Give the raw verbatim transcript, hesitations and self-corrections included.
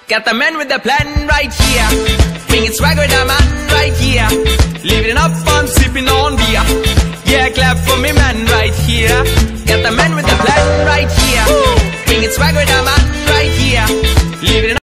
Got the man with the plan right here. Bringing swag with the man right here. Living up, I'm sipping on beer. Yeah, clap for me man right here. Got the man with the plan right here. Bringing swag with the